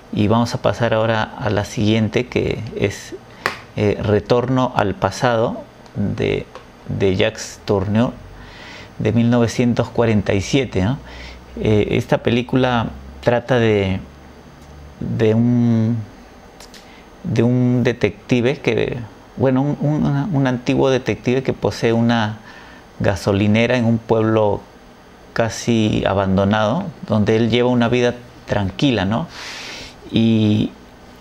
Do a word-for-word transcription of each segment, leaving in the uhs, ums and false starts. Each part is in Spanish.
Y vamos a pasar ahora a la siguiente, que es eh, Retorno al pasado, de, de Jacques Tourneur, de mil novecientos cuarenta y siete, ¿no? Eh, esta película trata de, de, un, de un detective que, bueno, un, un, un antiguo detective que posee una gasolinera en un pueblo casi abandonado, donde él lleva una vida tranquila, ¿no? Y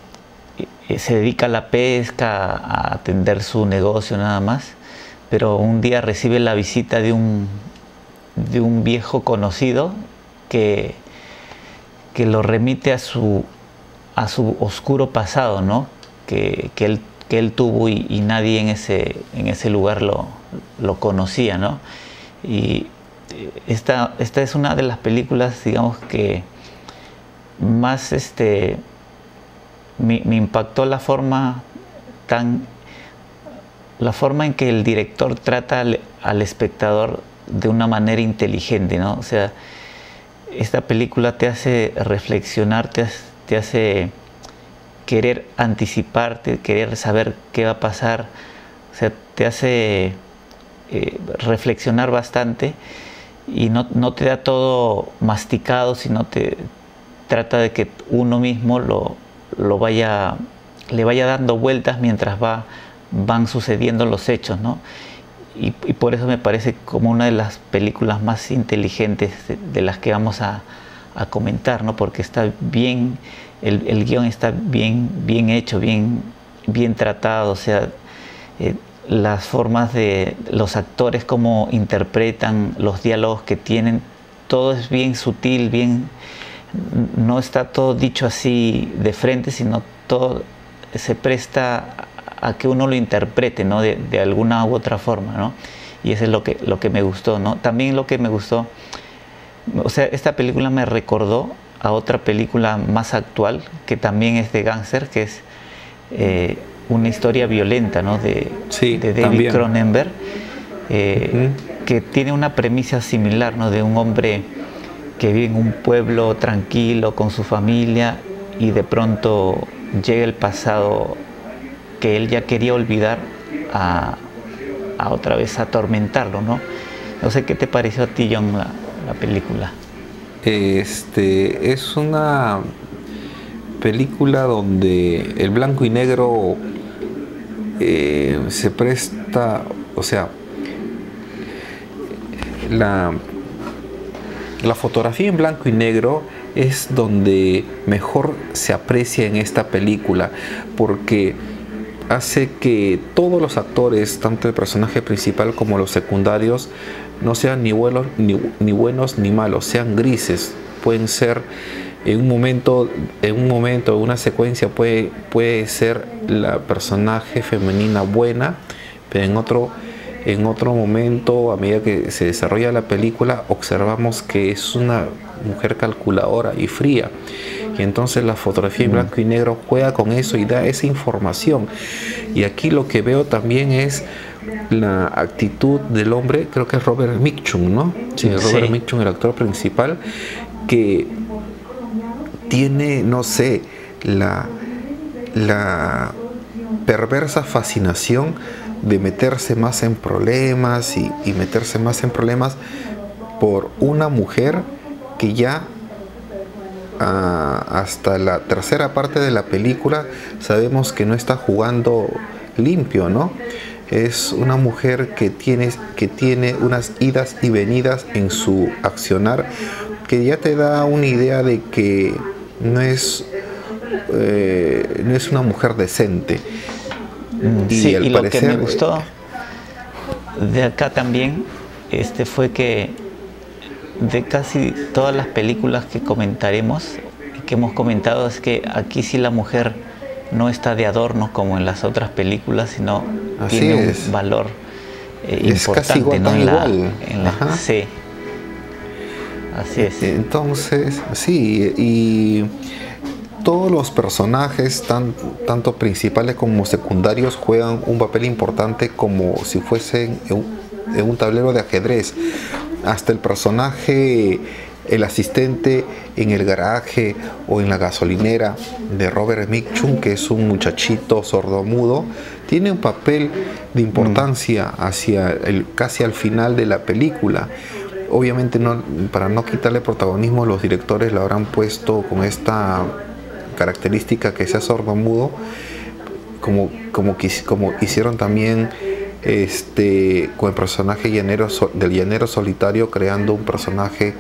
se dedica a la pesca, a atender su negocio nada más, pero un día recibe la visita de un, de un viejo conocido que, que lo remite a su, a su oscuro pasado, ¿no? Que, que, él, que él tuvo y, y nadie en ese, en ese lugar lo, lo conocía, ¿no? Y esta, esta es una de las películas, digamos, que más este, me, me impactó la forma tan la forma en que el director trata al, al espectador de una manera inteligente, ¿no? O sea, esta película te hace reflexionar, te hace, te hace querer anticiparte, querer saber qué va a pasar, o sea, te hace eh, reflexionar bastante y no, no te da todo masticado, sino te trata de que uno mismo lo, lo vaya, le vaya dando vueltas mientras va, van sucediendo los hechos, ¿no? Y, y por eso me parece como una de las películas más inteligentes de, de las que vamos a, a comentar, ¿no? Porque está bien, el, el guión está bien, bien hecho, bien, bien tratado, o sea, eh, las formas de los actores, cómo interpretan, los diálogos que tienen, todo es bien sutil, bien, no está todo dicho así de frente, sino todo se presta a que uno lo interprete, ¿no? de, de alguna u otra forma, ¿no? Y eso es lo que, lo que me gustó, ¿no? También lo que me gustó, o sea, esta película me recordó a otra película más actual, que también es de gángster, que es eh, una historia violenta, ¿no? De, sí, de David también. Cronenberg, eh, uh-huh. que tiene una premisa similar, ¿no? De un hombre que vive en un pueblo tranquilo con su familia y de pronto llega el pasado que él ya quería olvidar a, a otra vez atormentarlo, ¿no? No sé qué te pareció a ti, John, la, la película. Este es una película donde el blanco y negro eh, se presta, o sea, la, la fotografía en blanco y negro es donde mejor se aprecia en esta película, porque hace que todos los actores, tanto el personaje principal como los secundarios, no sean ni buenos ni, ni buenos ni malos, sean grises. Pueden ser en un momento, en un momento, en una secuencia puede, puede ser la personaje femenina buena, pero en otro, en otro momento, a medida que se desarrolla la película, observamos que es una mujer calculadora y fría. Y entonces la fotografía en blanco y negro juega con eso y da esa información. Y aquí lo que veo también es la actitud del hombre, creo que es Robert Mitchum, ¿no? Sí, Robert sí. Mitchum, el actor principal, que tiene, no sé, la, la perversa fascinación de meterse más en problemas y, y meterse más en problemas por una mujer que ya Uh, hasta la tercera parte de la película sabemos que no está jugando limpio, ¿no? Es una mujer que tiene, que tiene unas idas y venidas en su accionar que ya te da una idea de que no es, eh, no es una mujer decente. Y, sí, al y parecer, lo que me gustó de acá también este, fue que de casi todas las películas que comentaremos, que hemos comentado, es que aquí sí la mujer no está de adorno como en las otras películas, sino Así tiene es. un valor eh, es importante, casi igual, ¿no? tan En la, igual. En la, sí, así es. Entonces, sí, y todos los personajes, tan, tanto principales como secundarios, juegan un papel importante como si fuesen en un, en un tablero de ajedrez. Hasta el personaje el asistente en el garaje o en la gasolinera de Robert Mitchum, que es un muchachito sordomudo, tiene un papel de importancia hacia el, casi al final de la película. Obviamente, no, para no quitarle protagonismo, los directores lo habrán puesto con esta característica que sea sordomudo, como, como, como hicieron también este, con el personaje llanero, del llanero solitario, creando un personaje,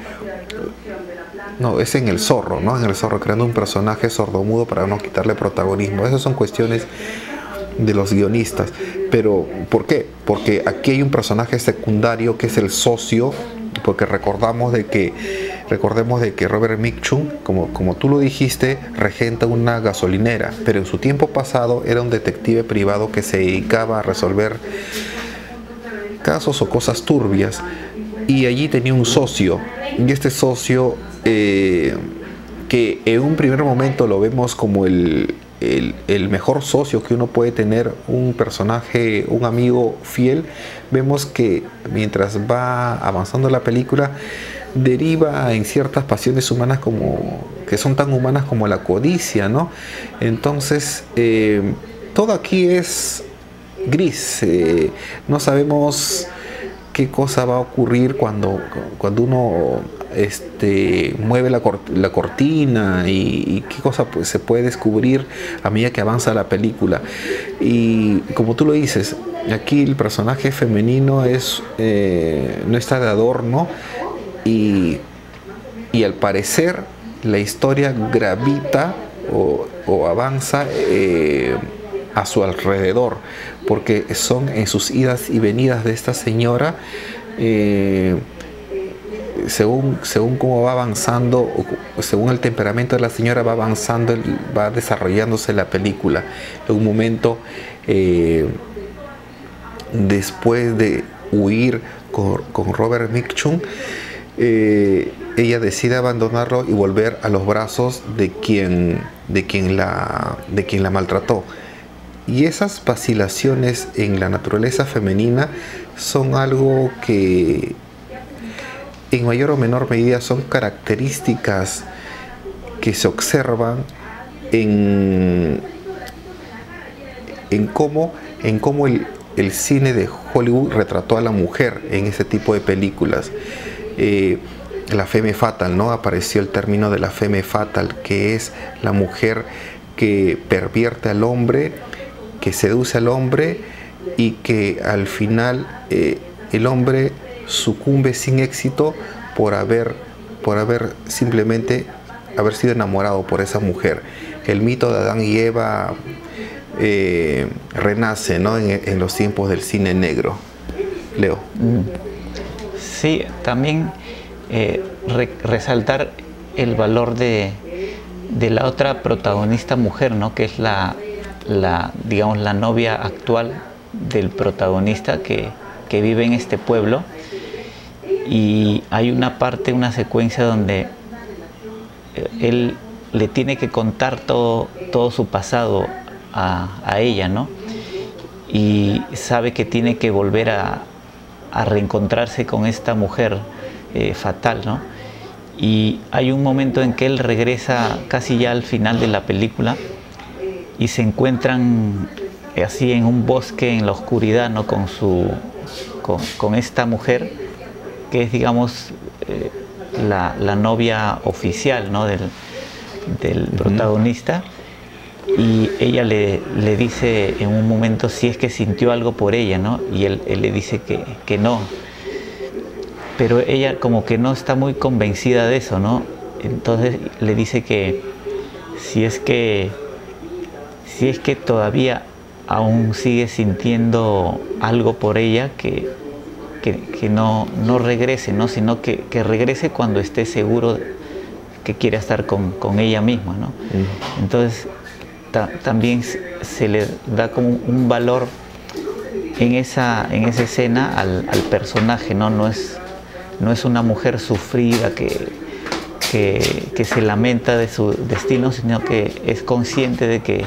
no, es en el zorro, ¿no? En el zorro, creando un personaje sordomudo para no quitarle protagonismo. Esas son cuestiones de los guionistas. Pero, ¿por qué? Porque aquí hay un personaje secundario que es el socio, porque recordamos de que recordemos de que Robert Mitchum, como, como tú lo dijiste, regenta una gasolinera, pero en su tiempo pasado era un detective privado que se dedicaba a resolver casos o cosas turbias, y allí tenía un socio, y este socio eh, que en un primer momento lo vemos como el El, el mejor socio que uno puede tener, un personaje, un amigo fiel, vemos que mientras va avanzando la película deriva en ciertas pasiones humanas como que son tan humanas como la codicia, ¿no? Entonces eh, todo aquí es gris, eh, no sabemos qué cosa va a ocurrir cuando, cuando uno este, mueve la, cort la cortina y, y qué cosa pues, se puede descubrir a medida que avanza la película. Y como tú lo dices, aquí el personaje femenino es, eh, no está de adorno, y, y al parecer la historia gravita o, o avanza eh, a su alrededor, porque son en sus idas y venidas de esta señora, eh, según, según cómo va avanzando, o según el temperamento de la señora va avanzando, va desarrollándose la película. En un momento, eh, después de huir con, con Robert Mitchum, eh, ella decide abandonarlo y volver a los brazos de quien, de quien, la, de quien la maltrató. Y esas vacilaciones en la naturaleza femenina son algo que en mayor o menor medida son características que se observan en, en cómo, en cómo el, el cine de Hollywood retrató a la mujer en ese tipo de películas. Eh, la femme fatale, ¿no? Apareció el término de la femme fatale, que es la mujer que pervierte al hombre, que seduce al hombre y que al final eh, el hombre sucumbe sin éxito por haber, por haber simplemente haber sido enamorado por esa mujer. El mito de Adán y Eva eh, renace, ¿no? en, en los tiempos del cine negro. Leo. Sí, también eh, re resaltar el valor de, de la otra protagonista mujer, ¿no? Que es la, la, digamos, la novia actual del protagonista que, que vive en este pueblo. Y hay una parte, una secuencia donde él le tiene que contar todo, todo su pasado a, a ella, ¿no? Y sabe que tiene que volver a, a reencontrarse con esta mujer eh, fatal, ¿no? Y hay un momento en que él regresa casi ya al final de la película y se encuentran así en un bosque, en la oscuridad, ¿no? Con, su, con, con esta mujer que es, digamos, eh, la, la novia oficial, ¿no? del, del uh-huh. protagonista. Y ella le, le dice en un momento si es que sintió algo por ella, ¿no? Y él, él le dice que, que no. Pero ella como que no está muy convencida de eso, ¿no? Entonces le dice que si es que, si es que todavía aún sigue sintiendo algo por ella, que, que, que no, no regrese, ¿no? Sino que, que regrese cuando esté seguro que quiere estar con, con ella misma, ¿no? Uh-huh. Entonces Ta también se le da como un valor en esa, en esa escena al, al personaje, ¿no? No es, no es una mujer sufrida que, que, que se lamenta de su destino, sino que es consciente de que,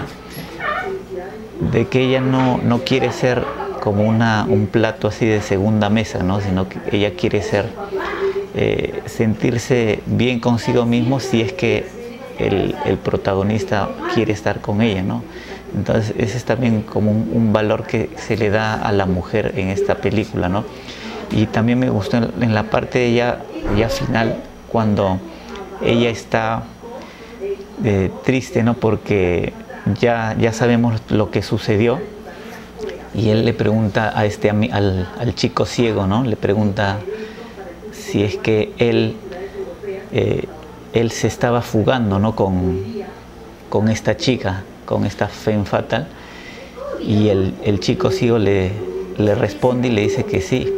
de que ella no, no quiere ser como una, un plato así de segunda mesa, ¿no? Sino que ella quiere ser eh, sentirse bien consigo mismo si es que el, el protagonista quiere estar con ella, ¿no? Entonces ese es también como un, un valor que se le da a la mujer en esta película, ¿no? Y también me gustó en, en la parte ya, ya final, cuando ella está eh, triste, ¿no? Porque ya, ya sabemos lo que sucedió, y él le pregunta a este, al, al chico ciego, ¿no? Le pregunta si es que él, eh, él se estaba fugando, ¿no? con, con esta chica, con esta femme fatale, y el, el chico ciego le, le responde y le dice que sí.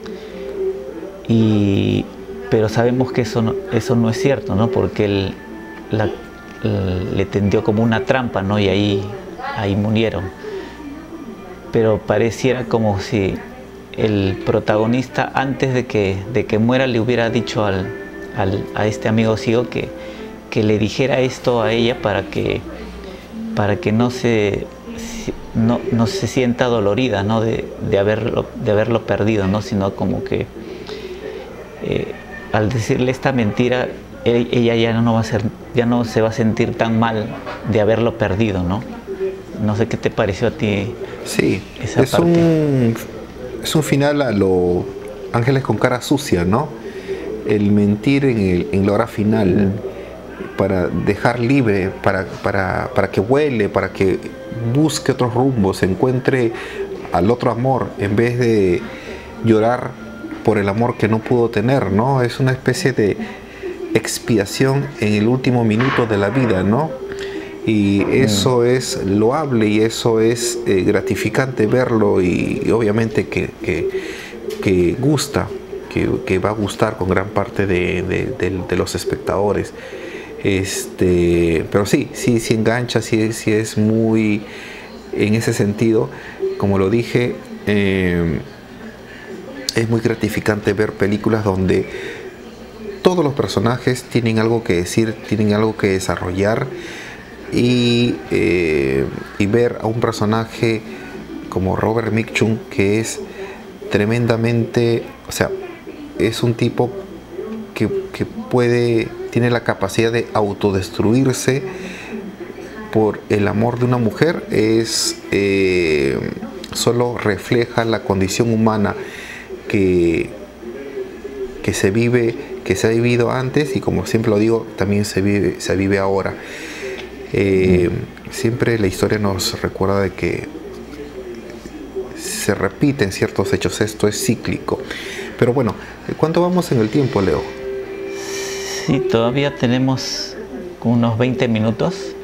Y, pero sabemos que eso no, eso no es cierto, ¿no? Porque él la, le tendió como una trampa, ¿no? Y ahí, ahí murieron. Pero pareciera como si el protagonista, antes de que, de que muera, le hubiera dicho al, al, a este amigo ciego que, que le dijera esto a ella para que, para que no, se, no, no se sienta dolorida, ¿no? de, de, haberlo, de haberlo perdido, ¿no? Sino como que eh, al decirle esta mentira, ella ya no, va a ser, ya no se va a sentir tan mal de haberlo perdido, ¿no? No sé qué te pareció a ti. Sí, esa es, parte. Un, es un final a lo Ángeles con cara sucia, ¿no? El mentir en, el, en la hora final, mm. para dejar libre, para, para, para que vuele, para que busque otros rumbos, encuentre al otro amor, en vez de llorar por el amor que no pudo tener, ¿no? Es una especie de expiación en el último minuto de la vida, ¿no? Y eso mm. es loable y eso es eh, gratificante verlo, y, y obviamente que, que, que gusta, que, que va a gustar con gran parte de, de, de, de los espectadores. Este, pero sí, sí, sí engancha, sí, sí es muy, en ese sentido, como lo dije, eh, es muy gratificante ver películas donde todos los personajes tienen algo que decir, tienen algo que desarrollar, y, eh, y ver a un personaje como Robert Mitchum, que es tremendamente, o sea, es un tipo que, que puede, tiene la capacidad de autodestruirse por el amor de una mujer, es eh, solo refleja la condición humana que, que se vive, que se ha vivido antes, y como siempre lo digo, también se vive, se vive ahora. Eh, siempre la historia nos recuerda de que se repiten ciertos hechos, esto es cíclico. Pero bueno, ¿cuánto vamos en el tiempo, Leo? Sí, todavía tenemos unos veinte minutos.